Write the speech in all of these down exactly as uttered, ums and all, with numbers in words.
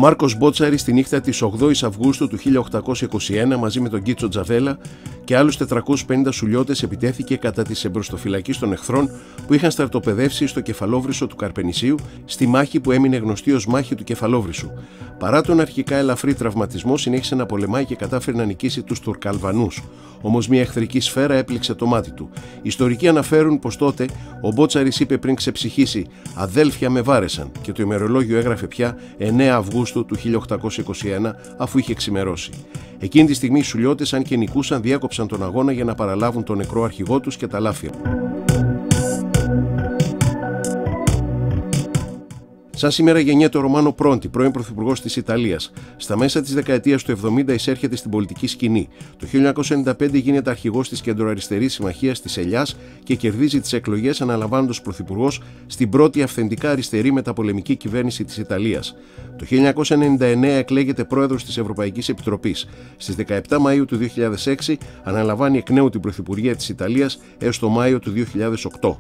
Μάρκος Μπότσαρης τη νύχτα της ογδόης Αυγούστου του χίλια οκτακόσια είκοσι ένα μαζί με τον Κίτσο Τζαβέλα και άλλους τετρακόσιους πενήντα σουλιώτες επιτέθηκε κατά της εμπροστοφυλακής των εχθρών που είχαν στρατοπεδεύσει στο Κεφαλόβρυσο του Καρπενησίου στη μάχη που έμεινε γνωστή ως μάχη του Κεφαλόβρυσου. Παρά τον αρχικά ελαφρύ τραυματισμό, συνέχισε να πολεμάει και κατάφερε να νικήσει τους Τουρκαλβανούς. Όμως μια εχθρική σφαίρα έπληξε το μάτι του. Οι ιστορικοί αναφέρουν πως τότε ο Μπότσαρης είπε πριν ξεψυχήσει «Αδέλφια με βάρεσαν» και το ημερολόγιο έγραφε πια εννέα Αυγούστου του χίλια οκτακόσια είκοσι ένα αφού είχε ξημερώσει. Εκείνη τη στιγμή οι σουλιώτες, αν και νικούσαν, διάκοψαν τον αγώνα για να παραλάβουν τον νεκρό αρχηγό τους και τα λάφια. Σαν σήμερα γεννιέται ο Ρωμάνο Πρόντι, πρώην πρωθυπουργός της Ιταλίας. Στα μέσα της δεκαετίας του εβδομήντα εισέρχεται στην πολιτική σκηνή. Το χίλια εννιακόσια ενενήντα πέντε γίνεται αρχηγός της κεντροαριστερής συμμαχίας της Ελιάς και κερδίζει τις εκλογές αναλαμβάνοντας πρωθυπουργός στην πρώτη αυθεντικά αριστερή μεταπολεμική κυβέρνηση της Ιταλίας. Το χίλια εννιακόσια ενενήντα εννέα εκλέγεται πρόεδρος της Ευρωπαϊκής Επιτροπής. Στις δεκαεπτά Μαΐου του δύο χιλιάδες έξι αναλαμβάνει εκ νέου την πρωθυπουργία της Ιταλίας έως το Μάιο του δύο χιλιάδες οκτώ.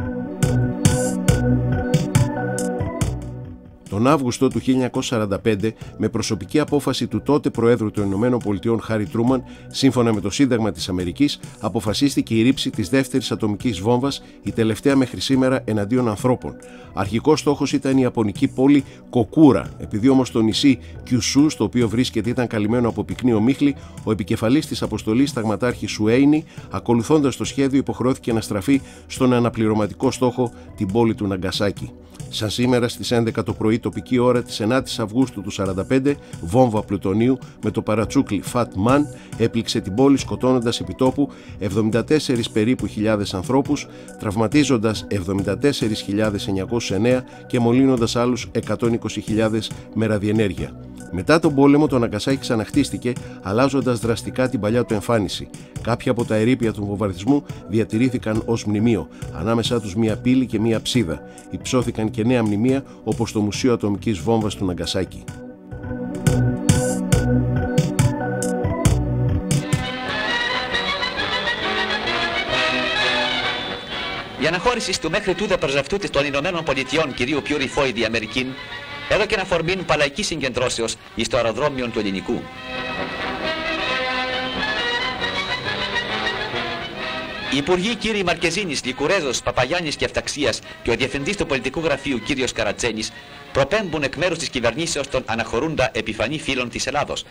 Τον Αύγουστο του χίλια εννιακόσια σαράντα πέντε, με προσωπική απόφαση του τότε Προέδρου των Ηνωμένων Πολιτειών Χάρι Τρούμαν, σύμφωνα με το Σύνταγμα της Αμερικής, αποφασίστηκε η ρήψη της δεύτερης ατομικής βόμβας, η τελευταία μέχρι σήμερα εναντίον ανθρώπων. Αρχικός στόχος ήταν η ιαπωνική πόλη Κοκούρα. Επειδή όμως το νησί Κιουσού, στο οποίο βρίσκεται, ήταν καλυμμένο από πυκνή ομίχλη, ο επικεφαλής της αποστολής, σταγματάρχης Σουέινι, ακολουθώντας το σχέδιο, υποχρεώθηκε να στραφεί στον αναπληρωματικό στόχο, την πόλη του Ναγκασάκι. Σαν σήμερα στις έντεκα το πρωί τοπική ώρα της ενάτης Αυγούστου του σαράντα πέντε, βόμβα πλουτονίου με το παρατσούκλι Fat Man έπληξε την πόλη, σκοτώνοντας επιτόπου εβδομήντα τέσσερις περίπου χιλιάδες ανθρώπους, τραυματίζοντας εβδομήντα τέσσερις χιλιάδες εννιακόσιους εννέα και μολύνοντας άλλους εκατόν είκοσι χιλιάδες με ραδιενέργεια. Μετά τον πόλεμο το Ναγκασάκι ξαναχτίστηκε, αλλάζοντας δραστικά την παλιά του εμφάνιση. Κάποια από τα ερείπια του βομβαρδισμού διατηρήθηκαν ως μνημείο, ανάμεσά τους μία πύλη και μία ψίδα. Υψώθηκαν και νέα μνημεία, όπως το Μουσείο Ατομικής Βόμβας του Ναγκασάκι. Η αναχώρηση του μέχρι τούδε πρεσβευτού των Ηνωμένων Πολιτειών κυρίου Πιούρι Φόιδη Αμερικήν έδωκε ένα φορμήν παλαϊκής συγκεντρώσεως εις το αεροδρόμιο του Ελληνικού. Οι υπουργοί κύριοι Μαρκεζίνης, Λικουρέζος, Παπαγιάννης και Αυταξίας και ο διευθυντής του πολιτικού γραφείου κύριος Καρατσένης προπέμπουν εκ μέρους της κυβερνήσεως των αναχωρούντα επιφανή φίλων της Ελλάδος.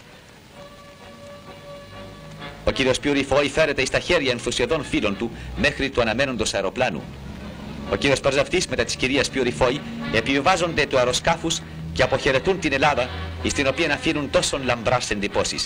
Ο κύριος Πιούρι Φόη φέρεται εις τα χέρια ενθουσιωδών φίλων του μέχρι του αναμένοντος αεροπλάνου. Ο κύριος Περζαυτής μετά της κυρίας Πιούρι Φόη επιβιβάζονται του αεροσκάφους και αποχαιρετούν την Ελλάδα, εις την οποία αφήνουν τόσον λαμπράς εντυπώσεις.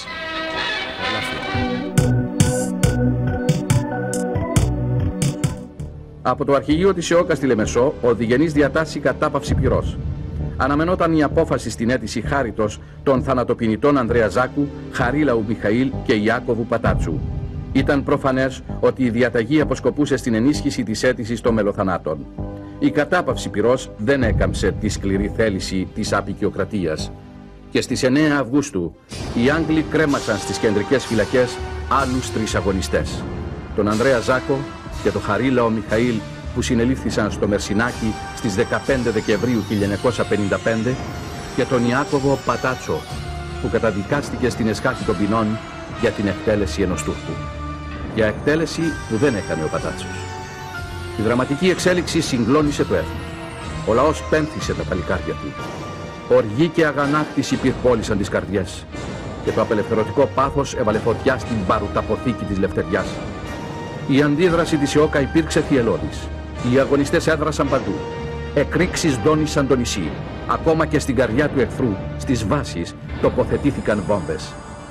Από το αρχηγείο της ΕΟΚΑ στη Λεμεσό, ο Διγενής διατάσσει κατάπαυση πυρός. Αναμενόταν η απόφαση στην αίτηση χάριτος των θανατοποιητών Ανδρέα Ζάκου, Χαρίλαου Μιχαήλ και Ιάκωβου Πατάτσου. Ήταν προφανές ότι η διαταγή αποσκοπούσε στην ενίσχυση της αίτησης των μελοθανάτων. Η κατάπαυση πυρός δεν έκαμψε τη σκληρή θέληση της αποικιοκρατίας. Και στις εννέα Αυγούστου οι Άγγλοι κρέμασαν στις κεντρικές φυλακές άλλους τρεις αγωνιστές. Τον Ανδρέα Ζάκο και τον Χαρίλαο Μιχαήλ, που συνελήφθησαν στο Μερσινάκι στις δεκαπέντε Δεκεμβρίου χίλια εννιακόσια πενήντα πέντε, και τον Ιάκωβο Πατάτσο, που καταδικάστηκε στην εσχάτη των ποινών για την εκτέλεση ενός Τούρκου. Για εκτέλεση που δεν έκανε ο Πατάτσος. Η δραματική εξέλιξη συγκλώνησε το έθνος. Ο λαός πένθησε τα παλικάρια του. Οργή και αγανάκτηση πυρπόλησαν τις καρδιές. Και το απελευθερωτικό πάθος έβαλε φωτιά στην παρουταποθήκη της λευτεριάς. Η αντίδραση της ΕΟΚΑ υπήρξε θυελλώδης. Οι αγωνιστές έδρασαν παντού. Εκρήξεις δόνησαν το νησί. Ακόμα και στην καρδιά του εχθρού, στις βάσεις, τοποθετήθηκαν βόμβες.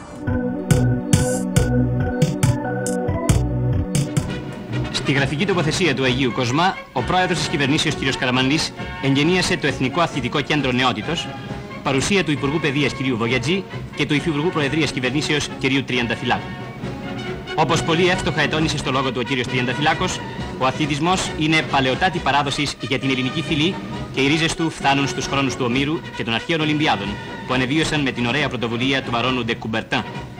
Στη γραφική τοποθεσία του Αγίου Κοσμά, ο πρόεδρος της κυβερνήσεως κ. Καραμανλής εγγενίασε το Εθνικό Αθλητικό Κέντρο Νεότητος, παρουσία του Υπουργού Παιδείας κ. Βογιατζή και του Υφυπουργού Προεδρίας Κυβερνήσεως κ. Τριανταφυλάκου. Όπως πολύ εύστοχα ετώνησε στο λόγο του ο κ. Τριανταφυλάκος, ο αθλητισμός είναι παλαιοτάτη παράδοση για την ελληνική φυλή και οι ρίζες του φτάνουν στους χρόνους του Ομήρου και των αρχαίων Ολυμπιάδων, που ανεβίωσαν με την ωραία πρωτοβουλία του Βαρόνου Ντε Κουμπερτάν.